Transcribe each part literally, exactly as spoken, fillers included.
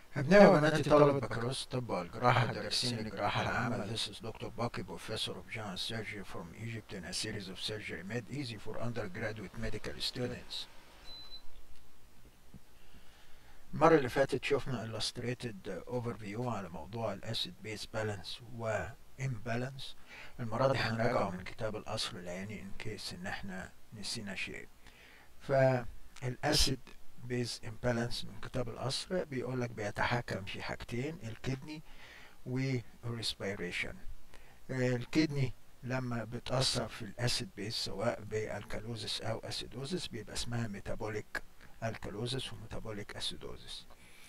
أبنائي وبناتي طلبة بكالوريوس الطب والجراحة الدارسين الجراحة العامة. This is Doctor Baki, Professor of General Surgery from Egypt, in a series of surgery made easy for undergraduate medical students. المرة اللي فاتت شفنا illustrated overview على موضوع ال acid base balance و imbalance. المرة دي هنراجعه من كتاب القصر العيني in case إن احنا نسينا شيء. فالأسيد بيز امبالانس من كتاب القصر بيقولك بيتحكم في حاجتين: الكدني والريسبيريشن. الكدني لما بتأثر في الأسيد بيز سواء بالكالوزس أو أسيدوزس بيبقى اسمها ميتابوليك الكالوزس وميتابوليك أسيدوزس.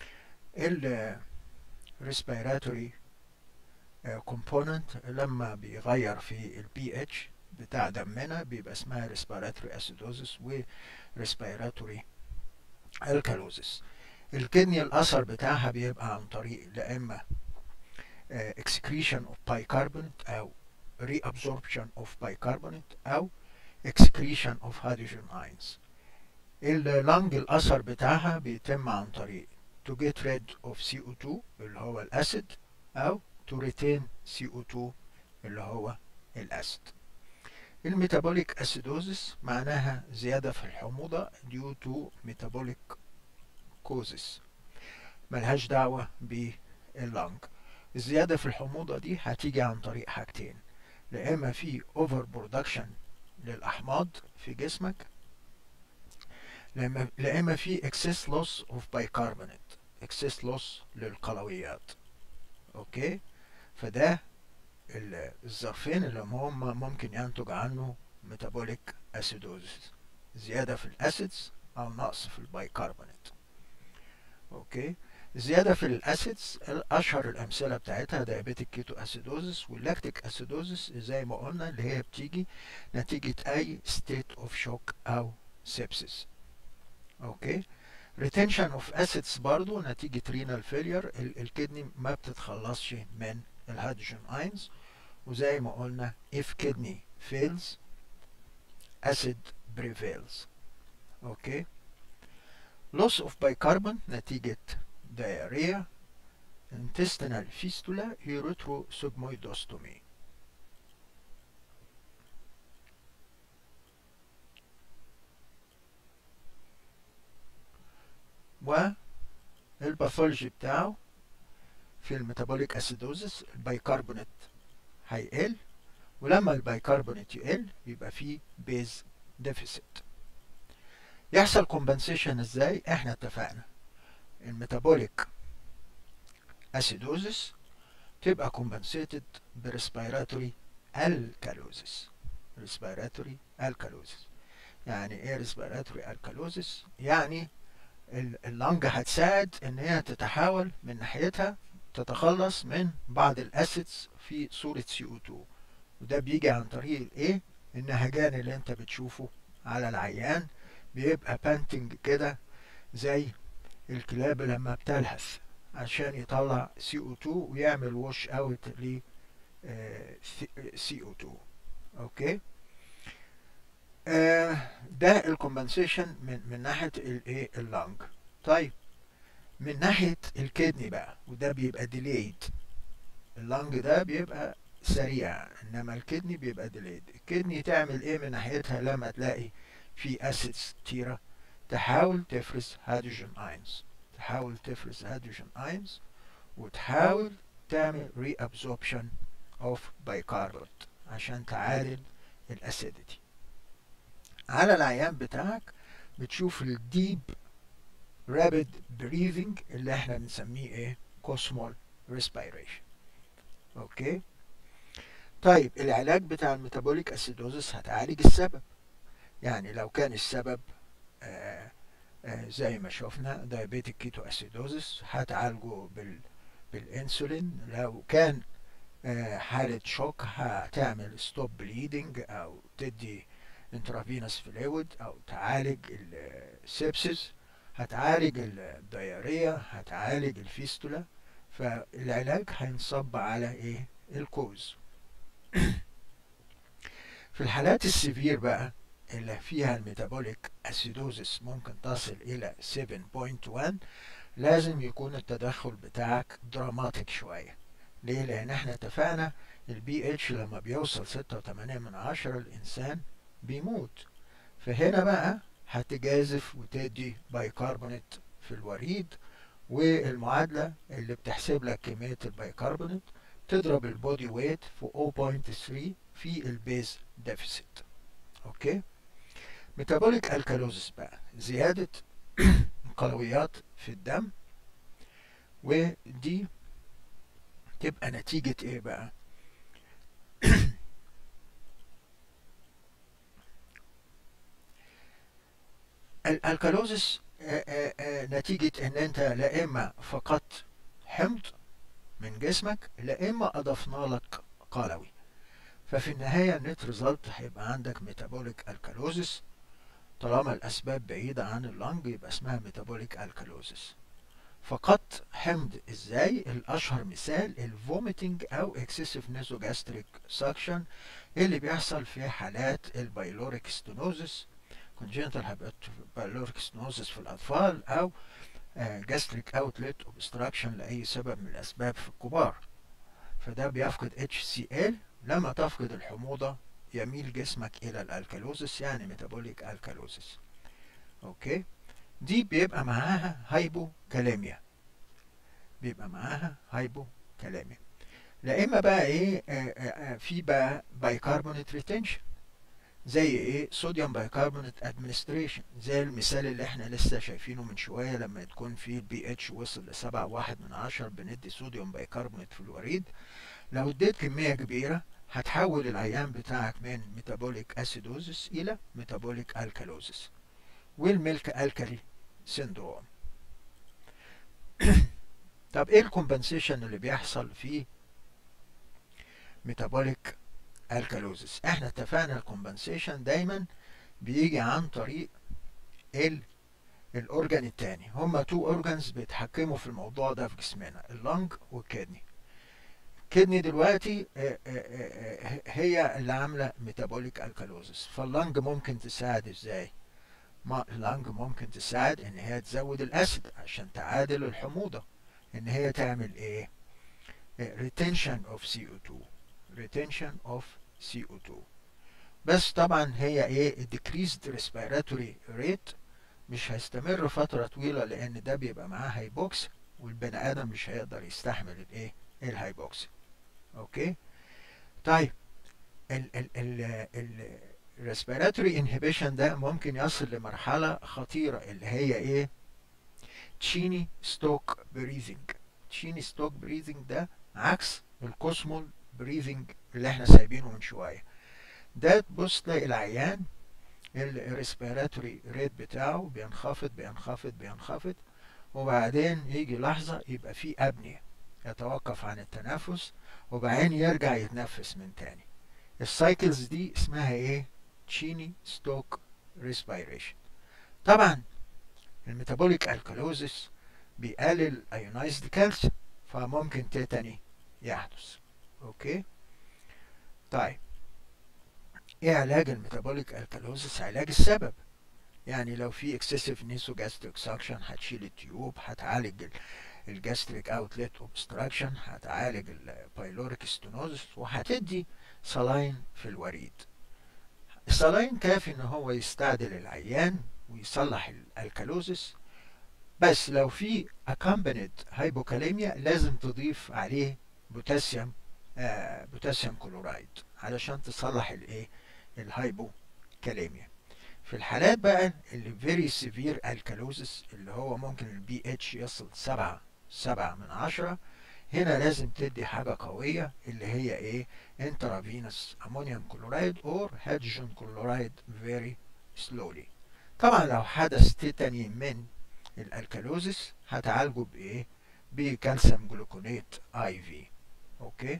الريسبيراتوري كومبوننت لما بيغير في البي اتش بتاع دمنا بيبقى اسمها ريسبيراتوري أسيدوزس وريسبيراتوري الكالوزس. الكدني الأثر بتاعها بيبقى عن طريق لا إما excretion of bicarbonate أو reabsorption of bicarbonate أو excretion of hydrogen ions. اللنج الأثر بتاعها بيتم عن طريق to get rid of سي او تو اللي هو الأسيد أو to retain سي او تو اللي هو الأسيد. الميتابوليك أسيدوزس معناها زيادة في الحموضة due to metabolic causes، ملهاش دعوة باللنج. الزيادة في الحموضة دي هتيجي عن طريق حاجتين: لا إما في over production للأحماض في جسمك، لا إما في excess loss of bicarbonate، excess loss للقلويات. أوكي، فده الظرفين اللي هم ممكن ينتج عنه metabolic acidosis: زيادة في الأسيدز أو نقص في البيكربونات. اوكي، زيادة في الاسيدز اشهر الامثلة بتاعتها دايابيتيك كيتو اسيدوزس واللاكتيك اسيدوزس، زي ما قلنا اللي هي بتيجي نتيجة اي ستيت اوف شوك او سيبسيس. اوكي، ريتنشن اوف اسيدز برضو نتيجة رينال فيلير، الكدني ما بتتخلصش من الهيدروجين اينز، وزي ما قلنا if kidney fails acid prevails. اوكي، loss of bicarbon نتيجة diarrhea، intestinal fistula، erythrosigmoidostomy. والباثولوجي بتاعه في الميتابوليك اسيدوزس البيكربونات هيقل، ولما البيكربونات يقل يبقى فيه بيز ديفيسيت. يحصل كومبنسيشن ازاي؟ احنا اتفقنا الميتابوليك اسيدوزس تبقى كومبنسيتد بريسبيراتوري الكالوزس. ريسبيراتوري الكالوزس يعني ايه؟ ريسبيراتوري الكالوزس يعني اللنج هتساعد ان هي تتحول من ناحيتها تتخلص من بعض الاسيدز في صورة سي او تو، وده بيجي عن طريق الايه؟ النهجان اللي انت بتشوفه على العيان، بيبقى بانتنج كده زي الكلاب لما بتلهث عشان يطلع سي او تو ويعمل ووش اوت ل سي او تو. اوكي، آه ده الكومبنسيشن من من ناحيه الايه؟ اللنج. طيب من ناحيه الكدني بقى، وده بيبقى ديليد. اللنج ده بيبقى سريع، انما الكدني بيبقى ديليد. الكدني تعمل ايه من ناحيتها لما تلاقي في اسيدز كتيره؟ تحاول تفرز هيدروجين اينز، تحاول تفرز هيدروجين اينز وتحاول تعمل ري ابزوربشن اوف بايكربونات عشان تعادل الاسيديتي. على العيان بتاعك بتشوف الديب رابيد بريذنج اللي احنا بنسميه ايه؟ كوسمول ريسبيريشن. اوكي، طيب العلاج بتاع الميتابوليك اسيدوزس هتعالج السبب. يعني لو كان السبب آه آه زي ما شفنا دايابيتيك كيتو اسيدوزس هتعالجه بال بالانسولين. لو كان آه حالة شوك هتعمل ستوب بليدنج او تدي انترافينوس فلويد او تعالج السيبسيس، هتعالج الديارية، هتعالج الفيستولا. فالعلاج هينصب على ايه؟ الكوز. في الحالات السيفير بقى اللي فيها الميتابوليك اسيدوزس ممكن تصل الى سبعة فاصلة واحد، لازم يكون التدخل بتاعك دراماتيك شوية. ليه؟ لان احنا اتفقنا البي اتش لما بيوصل ستة وتمانية من عشرة الانسان بيموت. فهنا بقى هتجازف وتدي بايكربونات في الوريد، والمعادلة اللي بتحسب لك كمية البيكربونات تضرب البودي ويت في صفر فاصلة تلاتة في البيز ديفيسيت. اوكي. ميتابوليك الكالوزس بقى زيادة القلويات في الدم، ودي تبقى نتيجة ايه بقى؟ الالكالوزس نتيجة ان انت لا اما فقدت حمض من جسمك لا اما اضفنا لك قلوي. ففي النهاية النت ريزلت هيبقى عندك ميتابوليك الكالوزس. طالما الاسباب بعيدة عن اللنج يبقى اسمها ميتابوليك الكالوزس. فقدت حمض ازاي؟ الاشهر مثال الفوميتنج او اكسسيف نيزوجاستريك ساكشن اللي بيحصل في حالات البايلوريك ستينوزس، congenital بايلوريك ستينوزس في الاطفال، او جاستريك اوتلت اوبستراكشن لاي سبب من الاسباب في الكبار. فده بيفقد اتش سي ال. لما تفقد الحموضة يميل جسمك الى الالكالوزس، يعني ميتابوليك الكالوزس. اوكي. دي بيبقى معاها هايبوكاليميا، بيبقى معاها هايبوكاليميا. لا اما بقى ايه آآ آآ في بقى بايكربونات ريتنشن، زي ايه؟ صوديوم بايكربونات ادمنستريشن، زي المثال اللي احنا لسه شايفينه من شويه. لما تكون في البي اتش وصل لسبعة واحد من عشرة بندي صوديوم بايكربونات في الوريد. لو اديت كميه كبيره هتحول العيان بتاعك من ميتابوليك اسيدوزس الى ميتابوليك الكالوزس، والميلك الكالي سيندروم. طب ايه الكومبنسيشن اللي بيحصل في ميتابوليك الكالوزس؟ احنا اتفقنا الكومبنسيشن دايما بيجي عن طريق ال الاورجان التاني. هما تو اورجانز بيتحكموا في الموضوع ده في جسمنا، اللنج والكدني. الكدني دلوقتي هي اللي عامله ميتابوليك الكالوزس. فاللنج ممكن تساعد ازاي؟ ما اللنج ممكن تساعد ان هي تزود الاسيد عشان تعادل الحموضه، ان هي تعمل ايه؟ retention of سي او تو retention of سي او تو. بس طبعا هي ايه؟ decreased respiratory rate مش هيستمر فترة طويلة، لان ده بيبقى معاه هايبوكس، والبني ادم مش هيقدر يستحمل الايه؟ الهايبوكس. اوكي. طيب ال ال ال ال respiratory inhibition ده ممكن يصل لمرحلة خطيرة اللي هي ايه؟ تشيني ستوك بريزنج. تشيني ستوك بريزنج ده عكس الكوسمول بريزنج اللي احنا سايبينه من شوية. ده تبص تلاقي العيان الريسبيراتوري ريت بتاعه بينخفض بينخفض بينخفض، وبعدين يجي لحظة يبقى فيه أبنية، يتوقف عن التنفس وبعدين يرجع يتنفس من تاني. السايكلز دي اسمها ايه؟ تشيني ستوك ريسبيريشن. طبعا الميتابوليك الكالوزس بيقلل ايونايزد كالسيوم، فممكن تيتاني يحدث. اوكي. طيب ايه علاج الميتابوليك الكالوزس؟ علاج السبب. يعني لو في اكسسيف نيسوجاستريك ساكشن هتشيل التيوب، هتعالج الجاستريك اوتلت اوبستراكشن، هتعالج البايلوريك ستينوزس، وهتدي صلاين في الوريد. الصلاين كافي ان هو يستعدل العيان ويصلح الكالوزس. بس لو في accompanied هايبوكاليميا لازم تضيف عليه بوتاسيوم آه بوتاسيوم كلورايد علشان تصلح الايه؟ الهايبوكاليميا. في الحالات بقى اللي very severe alkalosis اللي هو ممكن البي اتش يصل سبعة سبعة من عشرة، هنا لازم تدي حاجة قوية اللي هي ايه؟ intravenous ammonium chloride or hydrogen chloride very slowly. طبعا لو حدث تيتاني من الالكالوزس هتعالجه بايه؟ بكالسيوم جلوكونات اي في. اوكي.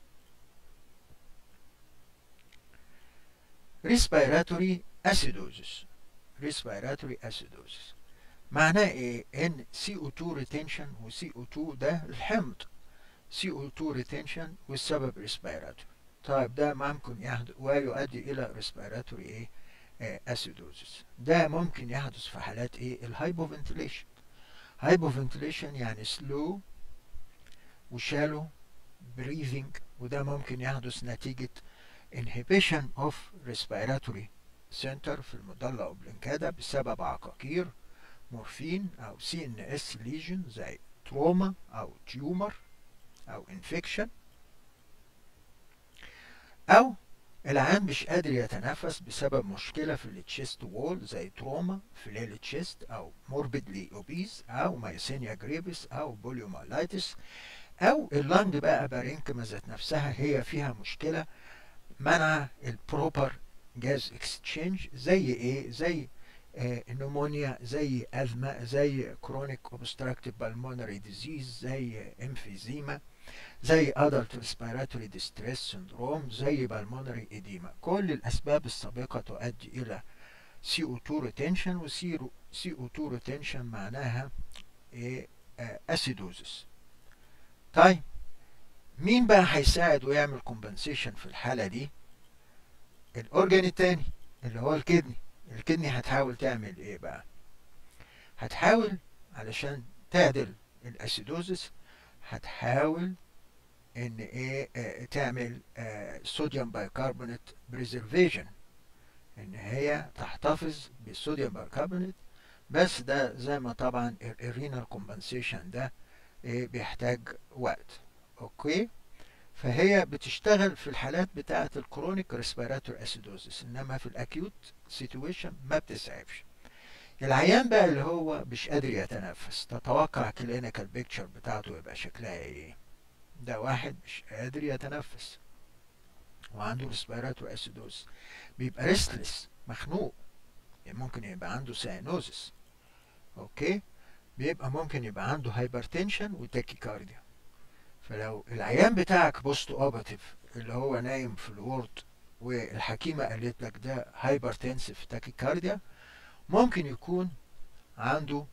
respiratory acidosis. respiratory acidosis معناه ايه؟ ان سي او تو retention و سي او تو ده الحمض، سي او تو retention والسبب respiratory. طيب ده ممكن يحدث ويؤدي الى respiratory ايه؟ آه acidosis. ده ممكن يحدث في حالات ايه؟ الهايبوفنتيليشن. هايبوفنتيليشن يعني slow وشالو breathing، وده ممكن يحدث نتيجة inhibition of respiratory center في المضلة اوبلنكادا بسبب عقاقير، مورفين او سي ان اس ليجن زي تروما او تيومر او انفكشن، او العيان مش قادر يتنفس بسبب مشكلة في التشيست وول زي تروما في التشيست او موربيدلي اوبيز او مايسينيا جريفيس او بوليومايلايتس، او اللنج بقى بارينكما ذات نفسها هي فيها مشكلة منع البروبر جاز اكسشينج زي ايه؟ زي آه نمونيا، زي ازمة، زي كرونيك اوبستراكتيف بالمونري ديزيز، زي امفيزيما، زي adult respiratory distress syndrome، زي بالمونري edema. كل الاسباب السابقة تؤدي الى سي او تو retention، و سي او تو retention معناها ايه؟ اسيدوزس. طيب مين بقى هيساعد ويعمل كومبنسيشن في الحالة دي؟ الاورجان التاني اللي هو الكدني. الكدني هتحاول تعمل ايه بقى؟ هتحاول علشان تعدل الاسيدوزس، هتحاول ان ايه اه تعمل اه صوديوم بايكربونات بريزرفيشن، ان هي تحتفظ بالصوديوم بايكربونات. بس ده زي ما طبعا الرينال كومبنسيشن ده ايه بيحتاج وقت. اوكي، فهي بتشتغل في الحالات بتاعة الكرونيك ريسبيراتور اسيدوزس، انما في الاكيوت سيتويشن ما بتسعفش. العيان بقى اللي هو مش قادر يتنفس، تتوقع كلينيكال بيكتشر بتاعته يبقى شكلها ايه؟ ده واحد مش قادر يتنفس وعنده ريسبيراتور اسيدوز، بيبقى ريستلس، مخنوق، يعني ممكن يبقى عنده ساينوزس. اوكي، بيبقى ممكن يبقى عنده هايبرتنشن وتاكيكارديا. فلو العيان بتاعك بوست اوبراتيف اللي هو نايم في الورد والحكيمة قالت لك ده هايبرتنسيف تاكيكارديا، ممكن يكون عنده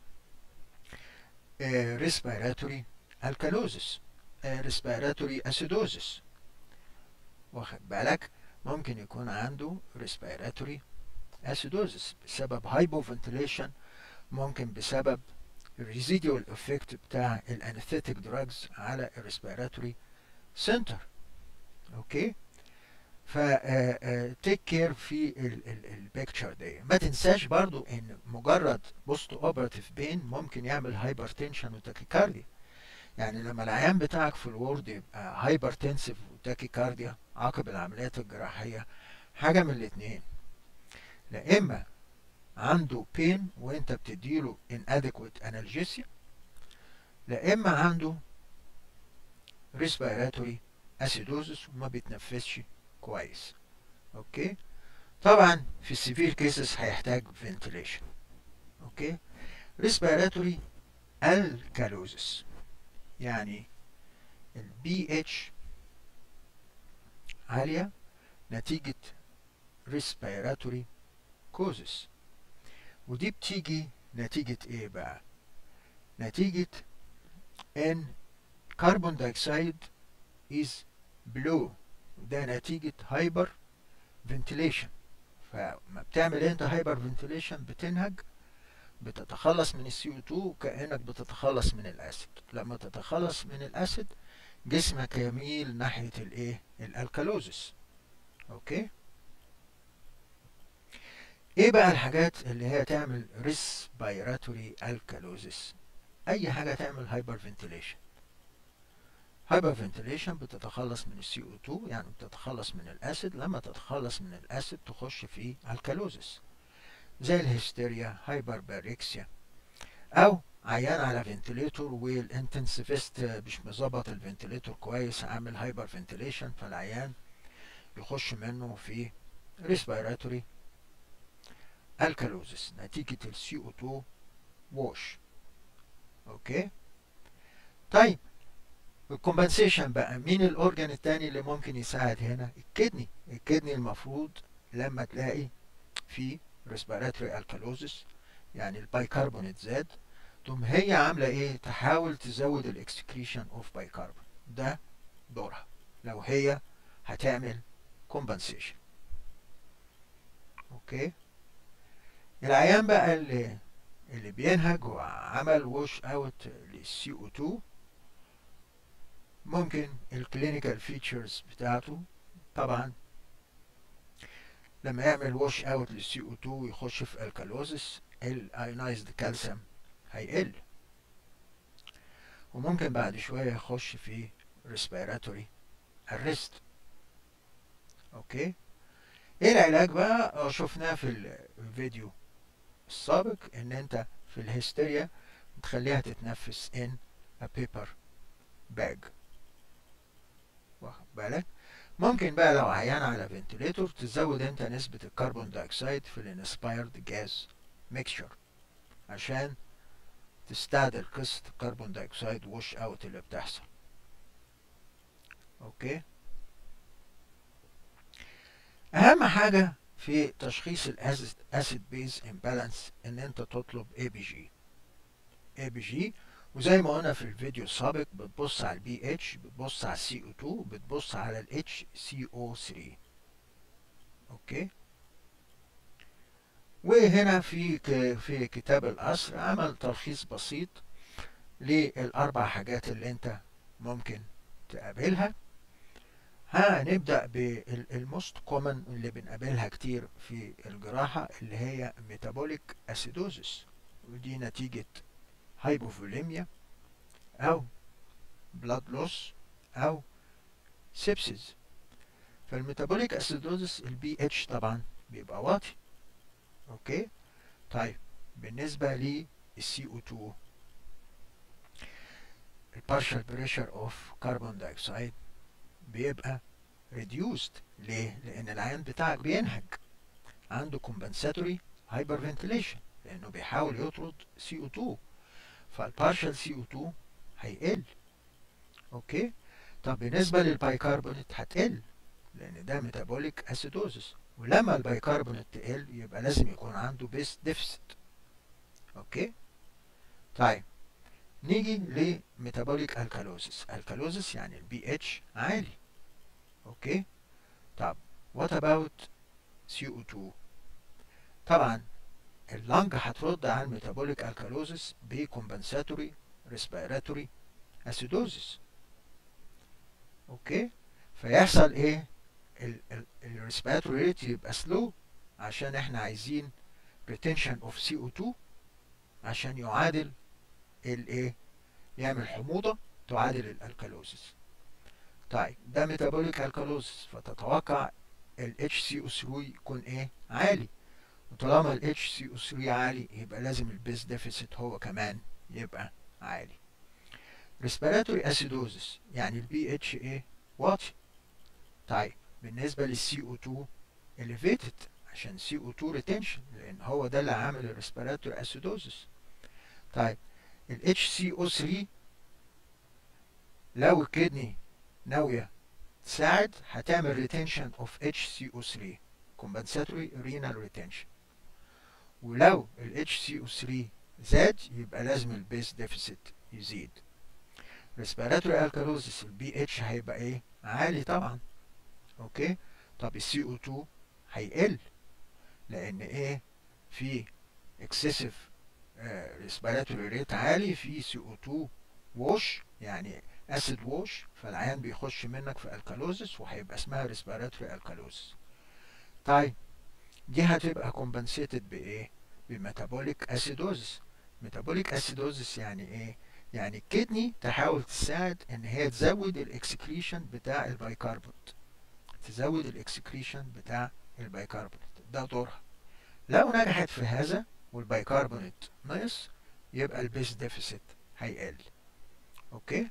ريسبيراتوري الكالوزس، ريسبيراتوري اسيدوزس، واخد بالك؟ ممكن يكون عنده ريسبيراتوري اسيدوزس بسبب هايبوفنتيليشن، ممكن بسبب الريزيديوال افكت بتاع الانستيك دراجز على الريسبيراتوري سنتر. اوكي، ف تيك كير في البيكتشر دي. ما تنساش برضو ان مجرد بوست اوبراتيف بين ممكن يعمل هايبرتنشن وتاكيكارديا. يعني لما العيان بتاعك في الورد يبقى هايبرتنسيف وتاكيكارديا عقب العمليات الجراحية، حاجة من الاتنين: لا اما عنده بين وانت بتديله inadequate analgesia، لا اما عنده respiratory acidosis وما بيتنفسش كويس. اوكي، طبعا في السيفير كيسز هيحتاج ventilation. اوكي، respiratory alkalosis يعني البي اتش عالية نتيجة respiratory causes، ودي بتيجي نتيجة ايه بقى؟ نتيجة ان كربون دايوكسيد is below، ده نتيجة هايبر فنتيليشن. فما بتعمل انت هايبر فنتيليشن بتنهج، بتتخلص من السي او تو كأنك بتتخلص من الاسيد. لما تتخلص من الاسيد جسمك يميل ناحية الايه؟ الالكالوزس. اوكي، ايه بقى الحاجات اللي هي تعمل ريسبيراتوري الكالوزس؟ اي حاجة تعمل هايبر فنتيليشن. هايبر فنتيليشن بتتخلص من السي او تو، يعني بتتخلص من الاسيد. لما تتخلص من الاسيد تخش في الكالوزس زي الهستيريا، هايبر باريكسيا، او عيان على فنتيليتور والانتنسيفيست مش مظبط الفنتيليتور كويس، عامل هايبر فنتيليشن، فالعيان يخش منه في ريسبيراتوري الكالوزس نتيجة السي او تو ووش. اوكي، طيب الكومبنسيشن بقى، مين الاورجان التاني اللي ممكن يساعد هنا؟ الكدني. الكدني المفروض لما تلاقي في ريسبيراتوري الكالوزس يعني البايكربونات زاد، تقوم هي عامله ايه؟ تحاول تزود الاكسكريشن اوف بايكربون. ده دورها لو هي هتعمل كومبنسيشن. اوكي، العيان بقى اللي اللي بينهج وعمل ووش اوت للسي او اتنين، ممكن الكلينيكال فيتشرز بتاعته طبعا لما يعمل ووش اوت للسي او اتنين ويخش في الكالوزس الايونايزد كالسيوم هيقل، وممكن بعد شوية يخش في respiratory arrest. اوكي، ايه العلاج بقى؟ شفناه في الفيديو السابق ان انت في الهستيريا تخليها تتنفس in a paper bag، واخد بالك؟ ممكن بقى لو عيان على فنتليتور تزود انت نسبة الكربون دايوكسيد في الانسبايرد جاز ميكشر عشان تستعدل قصة الكربون دايوكسيد ووش اوت اللي بتحصل. اوكي، اهم حاجة في تشخيص الاسيد بيز امبالانس ان انت تطلب اي بي جي. اي بي جي، وزي ما قلنا في الفيديو السابق بتبص على البي اتش، بتبص على السي او اتنين، بتبص على الاتش سي او ثلاثة. اوكي، وهنا في في كتاب القصر عمل تلخيص بسيط للاربع حاجات اللي انت ممكن تقابلها. هنبدأ بالموست كومن اللي بنقابلها كتير في الجراحة اللي هي ميتابوليك اسيدوزس، ودي نتيجة هايبوفوليميا او بلاد لوس او سيبسيس. فالميتابوليك اسيدوزس البي اتش طبعا بيبقى واطي. اوكي، طيب بالنسبة للسي او اتنين البارشال بريشر اوف كربون دايوكسيد بيبقى reduced. ليه؟ لان العيان بتاعك بينهج، عنده compensatory hyperventilation لانه بيحاول يطرد سي او اتنين، فالبارشال سي او اتنين هيقل. اوكي، طب بالنسبة للبايكربونات هتقل لان ده ميتابوليك اسيدوزس، ولما البايكربونات تقل يبقى لازم يكون عنده بيس ديفست. اوكي، طيب نيجي لميتابوليك الكالوزس. الكالوزس يعني البي اتش عالي. اوكي، طب وات اباوت سي او اتنين؟ طبعا اللنج هترد على الميتابوليك الكالوزس بكمبنساتوري ريسبيراتوري اسيدوزس. اوكي، فيحصل ايه؟ الريسبيراتوري ريت يبقى سلو عشان احنا عايزين ريتنشن اوف سي او اتنين عشان يعادل الايه؟ يعمل حموضه تعادل الالكالوزس. طيب ده ميتابوليك الكالوزس، فتتوقع ال اتش سي او ثلاثة يكون ايه؟ عالي، وطالما ال اتش سي او ثلاثة عالي يبقى لازم البيس ديفيسيت هو كمان يبقى عالي. ريسبيراتوري اسيدوزس يعني البي اتش ايه؟ واطي. طيب بالنسبه للسي او اتنين elevated عشان سي او اتنين ريتنشن لان هو ده اللي عامل الريسبيراتوري اسيدوزس. طيب ال اتش سي او ثلاثة لو الكدني ناويه تساعد هتعمل ريتنشن اوف اتش سي او ثلاثة compensatory renal retention، ولو ال اتش سي او ثلاثة زاد يبقى لازم البيس ديفيسيت يزيد. ريسبيراتوري الكالوزس البي اتش هيبقى ايه؟ عالي طبعا. اوكي، طب السي او اتنين هيقل لان ايه؟ في اكسسيف ريسبيراتوري ريت عالي، في سي او اتنين ووش يعني اسيد ووش، فالعيان بيخش منك في الكالوزس وهيبقى اسمها ريسبيراتوري الكالوزس. طيب دي هتبقى كومبنسيتد بايه؟ بميتابوليك اسيدوزس. ميتابوليك اسيدوزس يعني ايه؟ يعني الكدني تحاول تساعد ان هي تزود الاكسكريشن بتاع البيكربونات، تزود الاكسكريشن بتاع البيكربونات، ده دورها. لو نجحت في هذا والبيكربونات نقص يبقى البيس ديفيسيت هيقل. اوكي،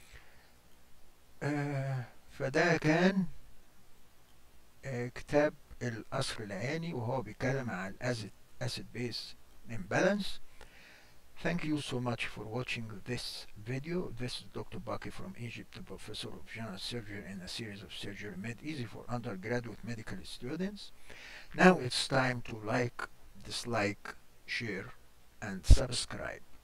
آه فده كان آه كتاب القصر العيني وهو بيتكلم عن الاسيد acid base imbalance. Thank you so much for watching this video. This is Doctor Baki from Egypt, the professor of general surgery in a series of surgery made easy for undergraduate medical students. Now it's time to like, dislike, share, and subscribe.